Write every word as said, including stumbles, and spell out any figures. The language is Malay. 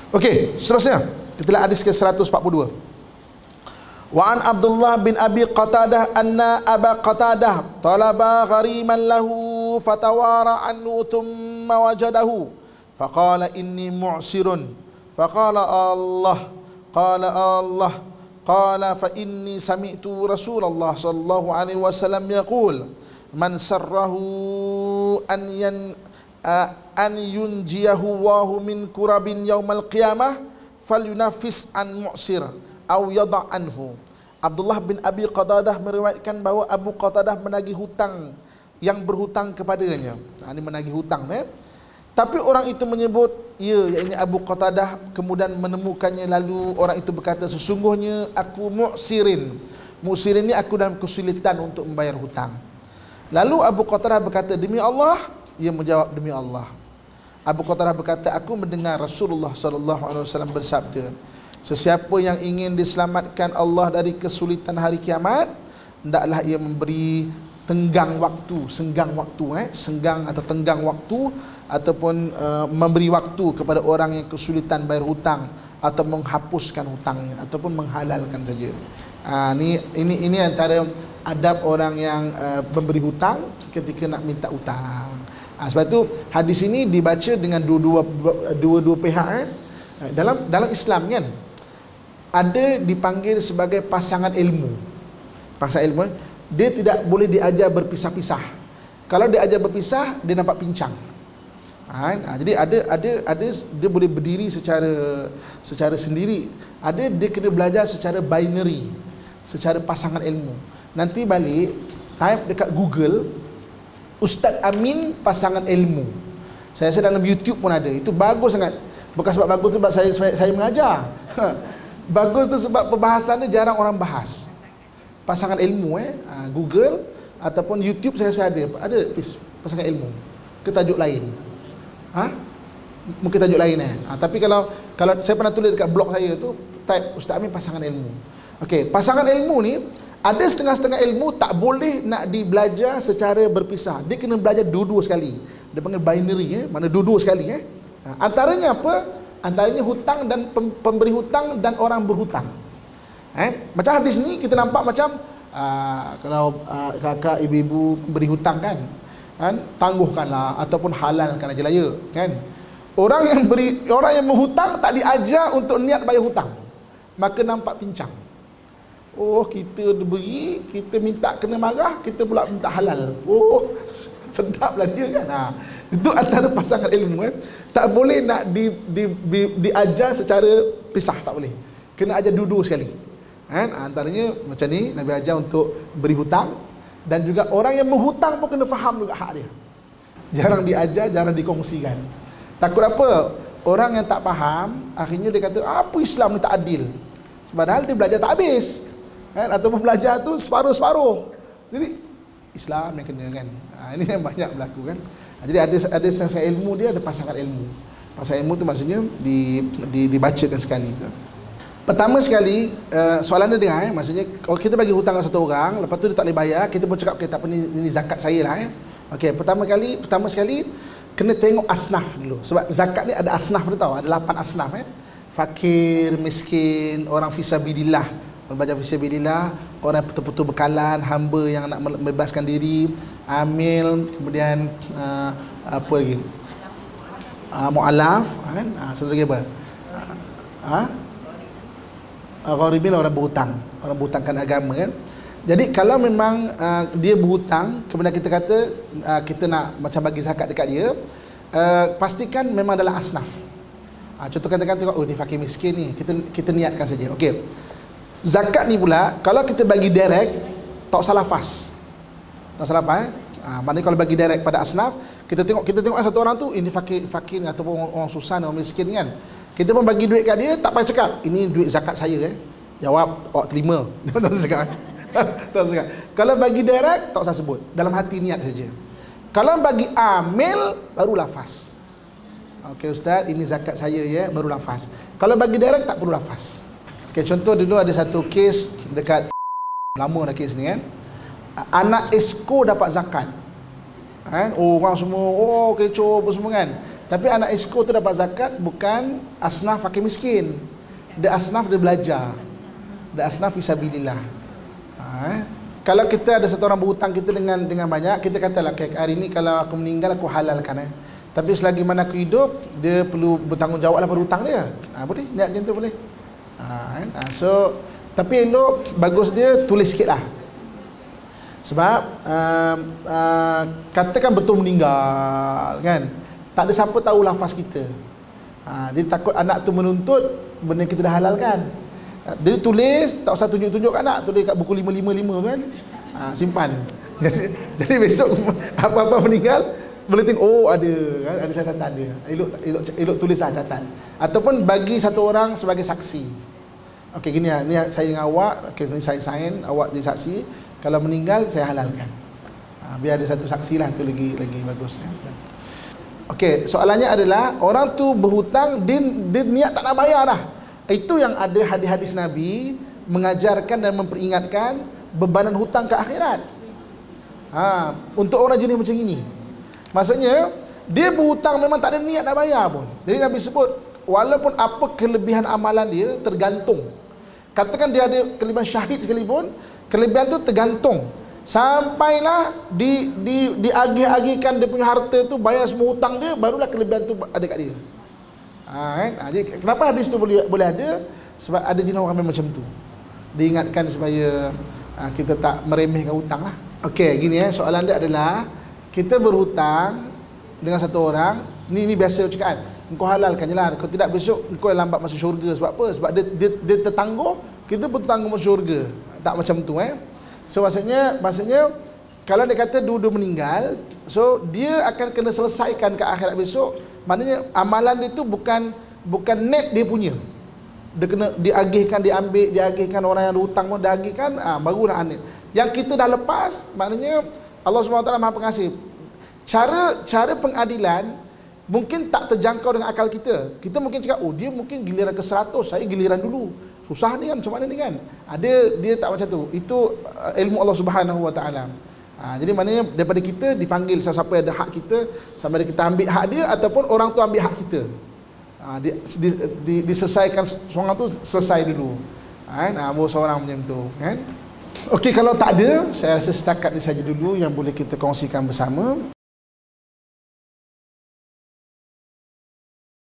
Okey, seterusnya kita lihat hadis ke seratus empat puluh dua. Wa an Abdullah bin Abi Qatadah anna Aba Qatadah talaba ghariman lahu fatawara anhu thumma wajadahu faqala inni mu'sirun faqala Allah qala Allah qala fa inni sami'tu Rasulullah sallallahu alaihi wasallam yaqul man sarrahu an yan an yunjiyahu Allahu min kurabin yaumal qiyamah falyunafis an mu'sir aw yada' anhu. Abdullah bin Abi Qatadah meriwayatkan bahawa Abu Qatadah menagih hutang yang berhutang kepadanya. Nah, ini menagih hutang, eh? Tapi orang itu menyebut, ya, yakni Abu Qatadah, kemudian menemukannya, lalu orang itu berkata, sesungguhnya aku mu'sirin. Mu'sirin ini aku dalam kesulitan untuk membayar hutang. Lalu Abu Qatadah berkata, demi Allah. Ia menjawab, demi Allah. Abu Qatadah berkata, aku mendengar Rasulullah sallallahu alaihi wasallam bersabda, sesiapa yang ingin diselamatkan Allah dari kesulitan hari kiamat, hendaklah ia memberi tenggang waktu, senggang waktu, eh, senggang atau tenggang waktu, ataupun uh, memberi waktu kepada orang yang kesulitan bayar hutang, atau menghapuskan hutangnya, ataupun menghalalkan saja. Uh, ini ini ini antara adab orang yang uh, memberi hutang ketika nak minta hutang. Uh, sebab itu hadis ini dibaca dengan dua-dua dua-dua pihak. Eh. Dalam dalam Islam kan ada dipanggil sebagai pasangan ilmu. Pasangan ilmu, dia tidak boleh diajar berpisah-pisah. Kalau diajar berpisah, dia nampak pincang. Ha, jadi ada ada ada dia boleh berdiri secara secara sendiri. Ada dia kena belajar secara binary, secara pasangan ilmu. Nanti balik type dekat Google Ustaz Amin pasangan ilmu. Saya rasa dalam YouTube pun ada. Itu bagus sangat. Bukan sebab bagus tu sebab saya saya, saya mengajar. Bagus tu sebab perbahasannya jarang orang bahas. Pasangan ilmu, eh Google ataupun YouTube saya rasa ada. Ada pasangan ilmu. Ke tajuk lain. Ha? Mungkin tajuk lain eh. Ha, tapi kalau kalau saya pernah tulis dekat blog saya tu, type Ustaz Amin pasangan ilmu. Okey, pasangan ilmu ni ada setengah-setengah ilmu tak boleh nak dibelajar secara berpisah. Dia kena belajar dua-dua sekali. Dia panggil binary, eh, mana dua-dua sekali, eh. Ha, antaranya apa? Antaranya hutang dan pemberi hutang dan orang berhutang. Eh, macam hadis ni kita nampak macam uh, kalau uh, kakak ibu-ibu beri hutang kan, kan tangguhkanlah ataupun halalkan aja lah, ya, kan. Orang yang beri orang yang menghutang tak diajar untuk niat bayar hutang, maka nampak pincang. Oh, kita beri, kita minta kena marah, kita pula minta halal. Oh, sedaplah dia kan. Ha, itu antara pasangan ilmu, eh. Tak boleh nak di, di, di, diajar secara pisah, tak boleh. Kena ajar dua-dua sekali. Kan? Antaranya macam ni, Nabi ajar untuk beri hutang, dan juga orang yang menghutang pun kena faham juga hak dia. Jarang diajar, jarang dikongsikan. Takut apa? Orang yang tak faham, akhirnya dia kata, apa Islam ni tak adil. Padahal dia belajar tak habis. Kan? Ataupun belajar tu separuh-separuh. Jadi Islam yang kena, kan. Ha, ini yang banyak berlaku, kan. Ha, jadi ada ada pasangan ilmu, dia ada pasangan ilmu. Pasangan ilmu tu maksudnya di, di dibacakan sekali tu. Pertama sekali, uh, soalan dia dengar, eh, maksudnya kalau kita bagi hutang ke satu orang, lepas tu dia tak boleh bayar, kita pun cakap, okay, tak apa, ni, ini zakat saya lah, eh. Okey, pertama kali, pertama sekali kena tengok asnaf dulu. Sebab zakat ni ada asnaf, dia tahu, ada lapan asnaf, eh. Fakir, miskin, orang fisabilillah, membaca fisabilillah, orang betul-betul bekalan, hamba yang nak membebaskan diri, amil, kemudian uh, apa lagi, uh, mu'alaf, kan, uh, satu lagi apa, uh, uh, gharibin, orang berhutang, orang berhutangkan agama, kan. Jadi kalau memang uh, dia berhutang, kemudian kita kata uh, kita nak macam bagi zakat dekat dia, uh, pastikan memang dalam asnaf. uh, contoh katakan tengok, oh ni fakir miskin ni, kita kita niatkan saja. Okey, zakat ni pula kalau kita bagi direct, tak usah lafaz, tak salah apa, eh? Ha, maknanya kalau bagi direct pada asnaf, kita tengok kita tengok satu orang tu, ini fakir fakir ataupun orang, orang susah, orang miskin, kan. Kita pun bagi duit kat dia, tak payah cakap ini duit zakat saya, eh. Jawab, awak terima. Tak usah cakap. Tak usah cakap. Kalau bagi direct, tak usah sebut, dalam hati niat saja. Kalau bagi amil, baru lafaz. Okey ustaz, ini zakat saya, ya, baru lafaz. Kalau bagi direct, tak perlu lafaz. Okey, contoh dulu ada satu kes dekat, lama dah kes ni, kan. Anak esko dapat zakat, kan? Oh, orang semua, oh kecoh apa semua, kan. Tapi anak esko tu dapat zakat bukan asnaf fakir miskin. Dia asnaf dia belajar. Dia asnaf fisabilillah. Ha, eh? Kalau kita ada satu orang berhutang kita dengan dengan banyak, kita katalah okay, hari ni kalau aku meninggal aku halalkan eh. Tapi selagi mana aku hidup, dia perlu bertanggungjawablah pada hutang dia. Ha, boleh, niat macam tu boleh. Ha, eh? ha, so tapi elok bagus dia tulis sikitlah. Sebab uh, uh, katakan betul meninggal kan, tak ada siapa tahu lafaz kita. Ha, jadi takut anak tu menuntut benda kita dah halalkan. Jadi tulis, tak usah tunjuk-tunjuk kat anak, tulis kat buku lima lima lima kan. Ha, simpan. Jadi, jadi besok apa-apa meninggal boleh tengok, oh ada kan, ada catatan dia. Elok elok elok tulislah catatan. Ataupun bagi satu orang sebagai saksi. Okey gini ya, ni saya dengan awak, okey ni saya sign, awak jadi saksi. Kalau meninggal saya halalkan. Ha, biar ada satu saksi lah, tu lagi lagi bagus ya. Okey, soalannya adalah orang tu berhutang, dia, dia niat tak nak bayar dah. Itu yang ada hadis-hadis Nabi mengajarkan dan memperingatkan bebanan hutang ke akhirat. Ha, untuk orang jenis macam ini. Maksudnya dia berhutang memang tak ada niat nak bayar pun. Jadi Nabi sebut walaupun apa kelebihan amalan dia tergantung. Katakan dia ada kelebihan syahid sekalipun, kelebihan tu tergantung. Sampailah di di diagih-agihkan dia punya harta tu, bayar semua hutang dia, barulah kelebihan tu ada kat dia. Ha, kan? Ha, jadi kenapa hadis tu boleh boleh ada? Sebab ada jenis orang macam tu. Diingatkan supaya ha, kita tak meremehkan hutang lah. Okey, gini ya, soalan dia adalah kita berhutang dengan satu orang, ni ni biasa cakap, engkau halalkan je lah, kalau tidak besok engkau lambat masuk syurga. Sebab apa? Sebab dia, dia, dia tertangguh, kita pun tertangguh masuk syurga. Tak macam tu eh. So maksudnya, maksudnya kalau dia kata dua-dua meninggal, so dia akan kena selesaikan ke akhirat besok. Maknanya amalan dia tu bukan bukan net dia punya. Dia kena diagihkan, diambil, diagihkan orang yang ada hutang pun diagihkan, ah barulah net. Yang kita dah lepas, maknanya Allah subhanahu wa taala Maha Pengasih. Cara cara pengadilan mungkin tak terjangkau dengan akal kita. Kita mungkin cakap, oh dia mungkin giliran ke seratus, saya giliran dulu. Susah ni kan, macam mana ni kan? Ada dia tak macam tu. Itu uh, ilmu Allah Subhanahu wa taala. Ha, jadi maknanya daripada kita dipanggil siapa yang ada hak kita, sama ada kita ambil hak dia ataupun orang tu ambil hak kita. Ha, di, di, di, diselesaikan seorang tu selesai dulu. Kan? Ha, baru seorang macam tu, kan? Okey, kalau tak ada, saya rasa setakat ni saja dulu yang boleh kita kongsikan bersama.